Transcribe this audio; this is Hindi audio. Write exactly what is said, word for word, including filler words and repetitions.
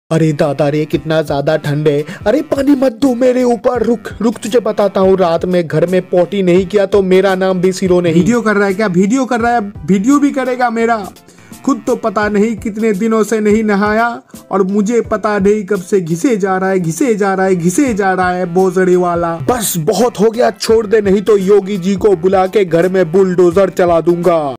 अरे दादा रे, कितना ज्यादा ठंड है। अरे पानी मत दो मेरे ऊपर, रुक रुक तुझे बताता हूँ। रात में घर में पोटी नहीं किया तो मेरा नाम भी सिरो नहीं। वीडियो कर रहा है क्या? वीडियो कर रहा है? वीडियो भी करेगा मेरा? खुद तो पता नहीं कितने दिनों से नहीं नहाया और मुझे पता नहीं कब से घिसे जा रहा है घिसे जा रहा है घिसे जा रहा है बोजड़े वाला। बस बहुत हो गया, छोड़ दे, नहीं तो योगी जी को बुला के घर में बुलडोजर चला दूंगा।